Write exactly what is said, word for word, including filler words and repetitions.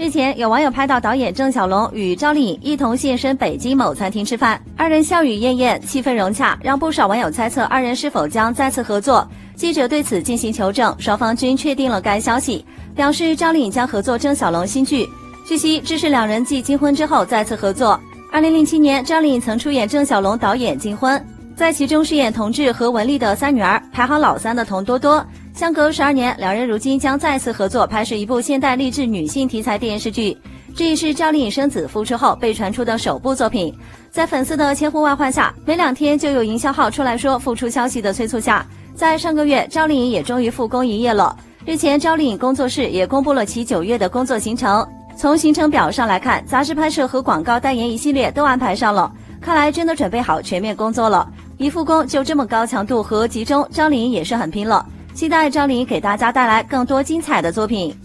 日前，有网友拍到导演郑晓龙与赵丽颖一同现身北京某餐厅吃饭，二人笑语晏晏，气氛融洽，让不少网友猜测二人是否将再次合作。记者对此进行求证，双方均确定了该消息，表示赵丽颖将合作郑晓龙新剧。据悉，这是两人继金婚之后再次合作。二零零七年，赵丽颖曾出演郑晓龙导演《金婚》，在其中饰演同志何文丽的三女儿，排行老三的童多多。相隔十二年，两人如今将再次合作拍摄一部现代励志女性题材电视剧，这也是赵丽颖生子复出后被传出的首部作品。在粉丝的千呼万唤下，没两天就有营销号出来说复出消息的催促下，在上个月，赵丽颖也终于复工营业了。日前，赵丽颖工作室也公布了其九月的工作行程。从行程表上来看，杂志拍摄和广告代言一系列都安排上了，看来真的准备好全面工作了。一复工就这么高强度和集中，赵丽颖也是很拼了。期待赵丽颖给大家带来更多精彩的作品。